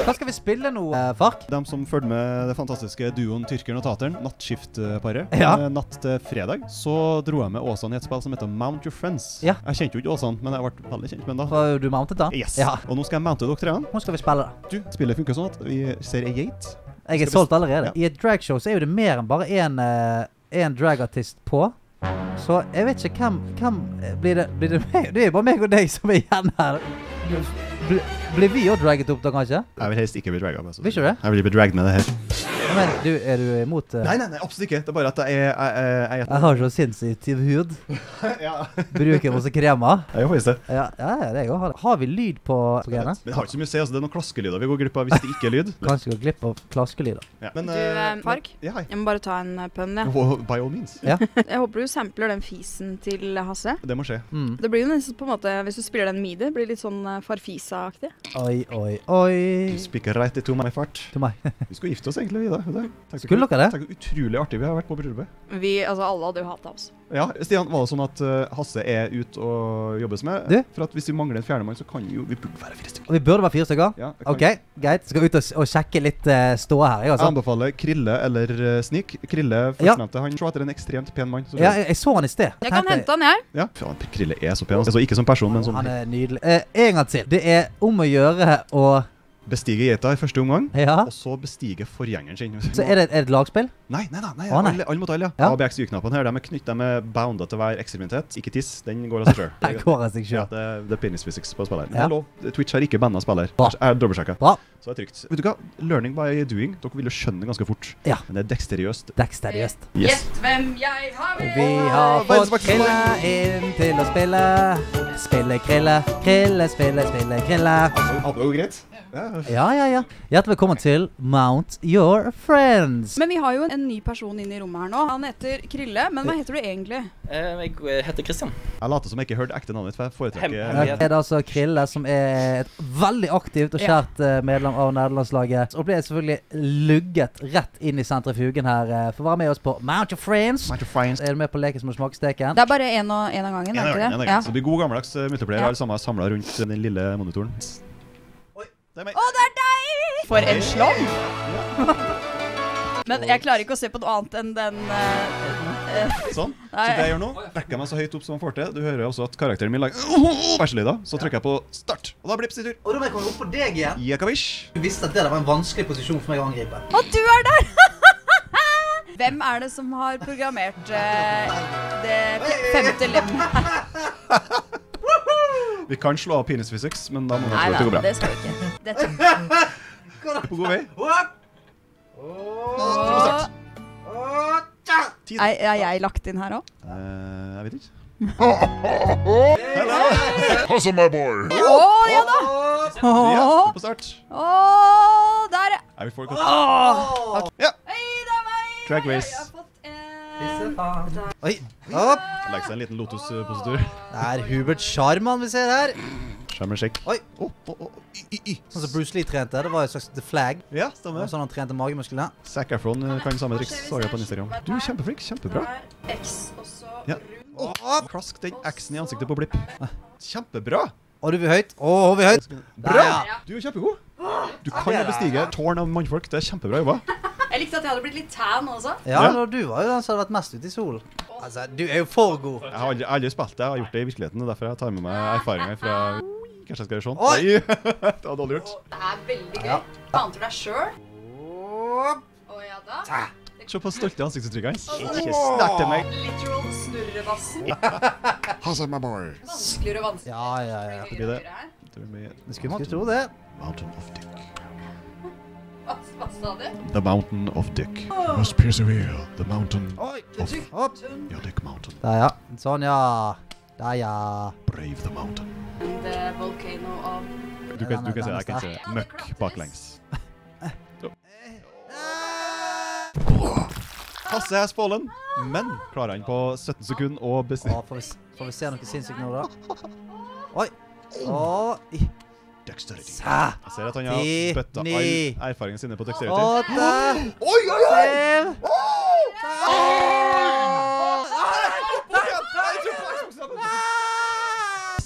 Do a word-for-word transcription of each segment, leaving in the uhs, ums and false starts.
Hva skal vi spille nå, uh, Fark? De som følger med det fantastiske duoen Tyrkeren og Tateren, nattskiftparet, ja. natt til fredag, så dro jeg med Åsan i et spill som heter Mount Your Friends. Ja. Jeg kjente jo ikke Åsan, men jeg ble veldig kjent med den da. Var du mounted da? Yes. Ja. Og nå skal jeg mounte dere tre. Nå skal vi spille det. Du, spillet funker sånn at vi ser en gate. Jeg er solgt allerede. Ja. I et dragshow så er jo det mer enn bare en, uh, en dragartist på. Så jeg vet ikke hvem, hvem blir det, blir det meg? Det er jo bare meg og deg som er igjen her. Blir, blir vi også draget opp da, kanskje? Jeg vil helst ikke bli draget med. Vil ikke du det? Jeg vil bli draget med det her. Men du, er du imot... Uh... Nei, nei, nei, absolutt ikke. Det er bare at jeg er... Jeg, jeg, jeg, jeg har så sensitiv hud. ja. Bruker masse kremer. Jeg er faktisk det. Ja, ja, det er jeg også. Har vi lyd på programmet? Men det har ikke så mye å si, altså. Det er noen klaskelyder vi går glipp av hvis det ikke er lyd. Kanskje gå glipp av klaskelyder. Ja. Men, du, uh, Fark? Ja, hei. Jeg må bare ta en uh, pønn, ja. Oh, by all means. Ja. Jeg håper du sampler den fisen til Hasse. Det må skje. Mm. Det blir jo nesten på en måte, hvis du spiller den midi, blir det litt sånn uh, Farfisa-aktig. Oi, oi, oi. Du spikker right into my fart. Til meg. Vi skulle gifte oss egentlig, vi da. Skulle dere det? Tenk hvor utrolig artig vi har vært på bryllupet. Vi, altså alle hadde jo hatet oss. Ja, Stian, var det sånn at uh, Hasse er ut og jobbes med? Du? For at hvis vi mangler en fjerdemann, så kan vi jo, vi burde være fire stykker. Og vi burde være fire stykker? Ja, ok, greit. Skal ut og, og sjekke litt uh, stå her, jeg Jeg altså. anbefaler Krille eller uh, Snik. Krille, Ja. førstnevnte, han så etter en ekstremt pen mann. Så Ja, jeg, jeg så han i sted. Jeg kan hente han, jeg. Ja, faen, Krille er så pen. Altså, ikke som person, men som Han er nydelig. Eh, en gang til. Det er om å gjøre å... bestige geita i første omgang, Ja. og så bestige forgjengeren sin. Så er det, er det et lagspill? Nei, nei, nei, nei, Å, nei. alle, alle mot alle, ja. Ja. A, B, X, Y-knappene her, de er knyttet, de er boundet til hver ekstremitet. Ikke tiss, den går av seg selv. Det går av seg Ja, selv. det, det er penis physics på spillet her. Men Ja. det er lov. Twitch har ikke bandet spiller. Bra. Jeg er dobbeltsjekket. Bra. Så det er trygt. Vet du hva? Learning by doing. Dere vil jo skjønne ganske fort. Ja. Men det er deksteriøst. Deksteriøst. Yes. Gjett hvem jeg har med! Vi har fått verdens Krille inn til å spille. Spille Krille. Krille, spille, spille Krille. Ja, det var jo greit. Ja. Ja, ja, ja. Hjertelig velkommen til Mount Your Friends. Men vi har jo en ny person inn i rommet her nå. Han heter Krille, men hva heter du egentlig? Eh, jeg heter Christian. Jeg later som jeg ikke hørte ekte navnet, for jeg foretrekker... Det er det altså Krille, som er et veldig aktivt og kjært eh, medlem av nederlandslaget. Og ble selvfølgelig lugget rett inn i sentrifugen her eh, for å være med oss på Mount Your Friends. Mount Your Friends. Er du med på leken som er smaksteken? Det er bare en, og, en av gangen, En er av det gangen, en ikke av det? gangen. Så det blir god gammeldags uh, multiplayer. Ja. Alle sammen er samlet rundt den lille monitoren. Det er meg. Å, det er deg! For en slånd! Men jeg klarer ikke å se på noe annet enn den... Uh, uh, Sånn. Så Nei. det jeg gjør nå, rekker jeg meg så høyt opp som jeg får til. Du hører også at karakteren min lager verselyder. Så trykker jeg på start. Og da blir det på sin tur. Og da må jeg komme opp på deg igjen. Jekavish. Du visste at det der var en vanskelig posisjon for meg å angripe. Å, du er der! Hvem er det som har programmert uh, det femte lemmet? Vi kan slå av penis physics, men da må vi Nei, tro at det går nei, bra. det skal vi ikke. Dette. På god vei. Åh. Tid. Er, er jeg lagt inn her også? Eh, jeg vet ikke. Hustle, my boy. Åh, ja da! Ja, Åh, på start. Åh, der er... Jeg vil få det godt. Åh. Ja. Hei, det er meg! Drag race. Jeg har fått en... Oi, opp. Legg seg en liten lotus-positur. Det er Hubert Scharman vi ser her. Skjermen sjekk. Oi. Å, å, å, i, i, i. Sånn som Bruce Lee trente, det var jo et slags The Flag. Ja, Det stemmer. var sånn han trente magemusklene. Zac Efron eh, kan samme triks, så jeg på Instagram. Du er kjempeflink, kjempebra. Der, X, og så Ja. rundt. Å, klask den X-en i ansiktet på blipp. Kjempebra. Å, du vil høyt. Å, vi høyt. Bra! Ja. Du er kjempegod. Du kan jo bestige tårn av mannfolk. Det er kjempebra jobba. Jeg likte at jeg hadde blitt litt tan også. Ja, Ja. når du var jo den som hadde vært mest ute i solen. Altså, du er jo for god. Jeg har aldri, aldri spilt det, jeg har gjort det i virkeligheten. Og derfor jeg tar med meg erfaringer fra... Kanskje jeg skal gjøre sånn? Oi! Oi! Det var dårlig gjort. Det er veldig gøy. Ja. Ante du deg selv? Å ja da. Se på stolte ansiktsuttrykket hans. Ikke snerte meg. Literal snurrevassen. Hustle, my boy. Vanskeligere og vanskeligere. Ja, ja, ja. Det blir det. Det blir Det skulle man ikke tro det. Mountain of Dick. Hva, hva sa du? The Mountain of Dick. Must persevere. The mountain Oi, of opp. your Dick Mountain. Der, ja. Sånn, ja. Der, ja. Brave the mountain. The volcano of... Du kan, du kan se, jeg kan se møkk baklengs. Så. Hasse er spålen, men klarer han på sytten sekunder å bestige Å, får vi, s- får vi se noe sinnssykt nå, da? Oi. Å, dexterity. Sæ. Jeg ser at han har Ti, bøtta ni. all erfaringen sine på dexterity. Åtte. Oi, oi, oi! Syv.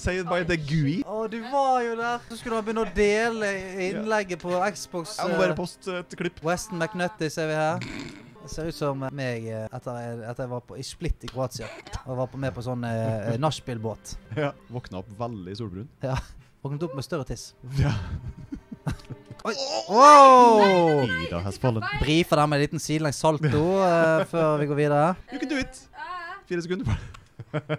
Saved by the G U I. Å, du var jo der. Så skulle du begynne å dele innlegget på Xbox. Jeg må bare poste et klipp. Weston McNutty ser vi her. Det ser ut som meg etter, etter jeg var på, i Split i Kroatia. Og var på, med på sånn eh, nachspielbåt. Ja, våkna opp veldig solbrun. Ja, våknet opp med større tiss. Ja. Oi! Wow! Ida has fallen. Brifer der med en liten sidelengs salto uh, før vi går videre. You can do it. Fire sekunder på det.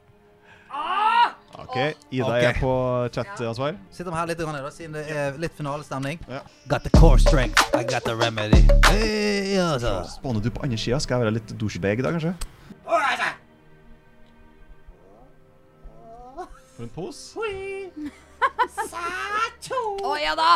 Ok, Ida Ok. er på chat-ansvar. Sitter vi her litt, da, siden det er litt finalestemning. Ja. Got the core strength, I got the remedy. Hey, altså. Spåner du på andre siden? Skal jeg være litt douchebag i dag, kanskje? For en pose. Å ja da!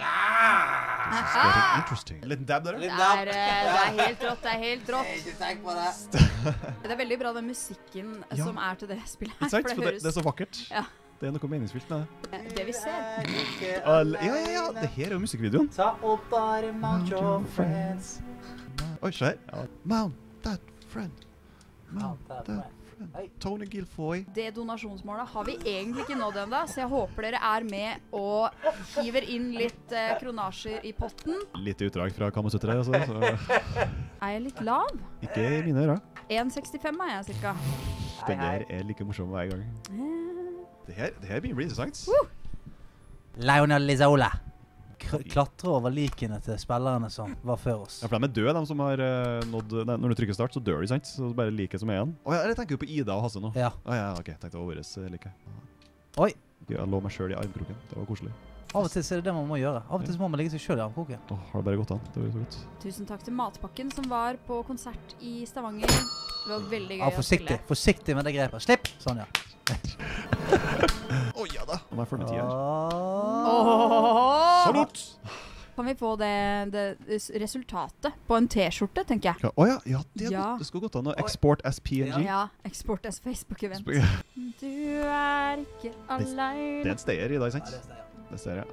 Very interesting. Liten dab der, Det eller? er, eh, det er helt rått, det er helt rått. Ikke tenk på det. Det er veldig bra den musikken eh, Ja. som er til det spillet her. Ikke sant? For For det det, det er høres så vakkert. Ja. Det er noe meningsfylt med det. det vi ser. Al- Ja, ja, ja. Det her er jo musikkvideoen. Ta opp bare mount your friends. Oi, se her. Ja. Mount that friend. Mount Mount that that friend. Hei. Tony Gilfoy. Det donasjonsmålet har vi egentlig ikke nådd ennå, så jeg håper dere er med og hiver inn litt eh, kronasjer i potten. Lite utdrag fra Kamasutre, altså. Så Er jeg litt lav? ikke i mine ører. en sekstifem er jeg cirka. Den der er like morsom hver gang. Eh, Det her, det her blir interessant. Lionel Lizola. K- Klatre over likene til spillerne som var før oss. Ja, for de er døde, de som har uh, nådd... Nei, når du trykker start, så dør de, sant? Så bare like som er igjen. Åja, eller tenker du på Ida og Hasse nå? Ja. Åja, ok. Tenkte det var våres uh, like. Oi. Jeg lå meg selv i armkroken. Det var koselig. Av og til så er det det man må gjøre. Av og til så må man ligge seg selv i armkroken. Åh, har det bare gått an? Det var jo så godt. Tusen takk til Matpakken som var på konsert i Stavanger. Det var veldig gøy Ja, å forsiktig. spille. Forsiktig med det grepet. Slipp! Sånn, ja. Åja da! Nå er jeg fornøyd her. Åh. Salut! Kan vi få det, det s- resultatet på en t-skjorte, tenker jeg. Ja, åja, ja, det, er Ja. godt. Det skal godt an å export as P N G. Ja, Export as Facebook-event. Det Du er ikke er alene. en stayer i dag, Ja, sant? det er det, ja. Det ser jeg.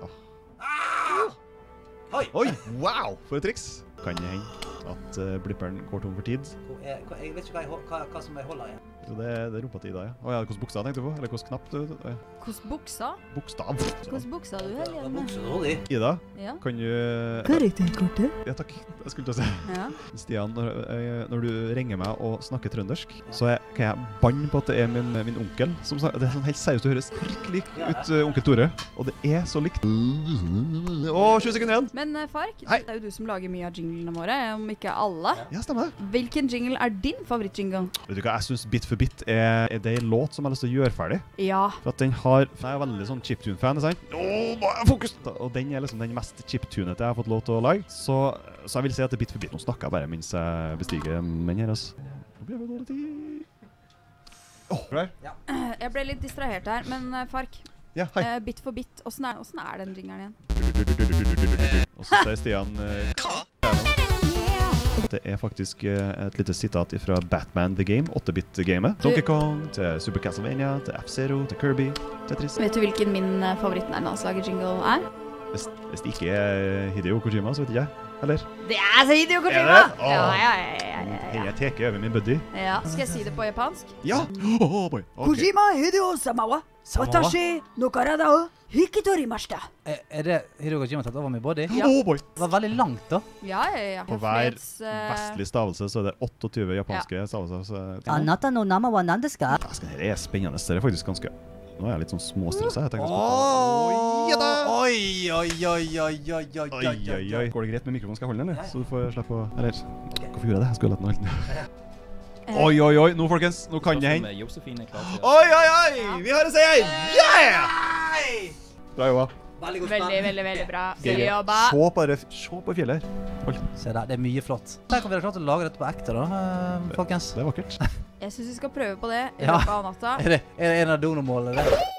Åh. Oi! Oi, wow! For et triks! Kan det hende at uh, blipperen går tom for tid? Hvor er- hva- Jeg vet ikke hva, jeg, hol- hva, hva som jeg holder i. Jo, det, det er rumpa til Ida, ja. Åja, hvilken bokstav tenkte du på? Eller hvilken knapp? Du, du, ja. Hvordan buksa? Bokstav. Hvordan buksa du, Hva Helene? bukser tror de? Ida, Ja. kan du... Karakterkortet? Ja, takk. Jeg skulle til å si. Ja. Stian, når, eh, når du ringer meg og snakker trøndersk, så er, kan jeg banne på at det er min, min onkel som sa- det er sånn helt seriøst, det høres prikk lik ut, uh, onkel Tore. Og det er så likt. Åh, tjue sekunder igjen! Men eh, Fark, Hei. det er jo du som lager mye av jinglene våre, om ikke alle. Ja, stemmer det. Hvilken jingle er din favorittjingle? Vet du hva, jeg synes Bit for Bit er, er det en låt som jeg har lyst til å gjøre ferdig. Ja. For at den har... For jeg er veldig sånn chiptune-fan, ikke sant? Åh, nå er jeg fokus! Og den er liksom den mest chiptunete jeg har fått lov til å lage. Så, så jeg vil si at det er Bit for Bit. Nå snakker jeg bare mens jeg bestiger menn her, altså. Nå blir jeg dårlig tid. Åh, klar? Jeg ble litt distrahert her, men eh, Fark, Ja, hei. eh, bit for bit, hvordan er, hvordan er den jinglen igjen? Og så sier Stian... eh, Det er faktisk eh, et lite sitat fra Batman The Game, åtte-bit-gamet. Donkey Kong, til Super Castlevania, til F-Zero, til Kirby, Tetris. Vet du hvilken min uh, favoritt-nærlandslager-jingle er? Hvis, hvis det ikke er Hideo Kojima, så vet ikke jeg. Eller? Det er så Hideo Kojima! Er det? Åh. Ja, ja, ja, ja, ja, Hei, ja. jeg teker over min buddy. ja. Skal jeg si det på japansk? Ja! Åh, boy. Ok. Hideo samawa, watashi no karada o hikitorimashita. Er, er det Hideo Kojima tatt over min body? Ja. Åh, boy. Det var veldig langt, da. Ja, ja, ja. På hver Høflighets, eh, vestlig stavelse så er det åttetjue japanske stavelser. Så ja. Anata no nama wa nan desu ka? Dæsken, det er spennende. Det er faktisk ganske... Nå er jeg litt sånn småstressa. Jeg tenker jeg skal Åh! ja da! Oi, oi, oi, oi, oi, oi, Oi, oi, oi. Går det greit med mikrofonen? Skal jeg holde den, eller? Så du får slippe å... Eller, hvorfor gjorde jeg det? Jeg skulle ha latt den holde den. eh, Oi, oi, oi. Nå, folkens. Nå kan det hende. Josefine er klar til Oi, oi, oi! Vi har en seier! Yeah! Bra jobba. Veldig godt Veldig, spill. veldig, veldig bra. Gøy. Veldig jobba. Se bare, se på fjellet her. Hold. Se der, det er mye flott. Tenk om vi hadde klart å lage dette på ekte, da, eh, folkens. Det er vakkert. Jeg synes vi skal prøve på det i Ja. løpet av natta. Er det, er det en av donomålene? det?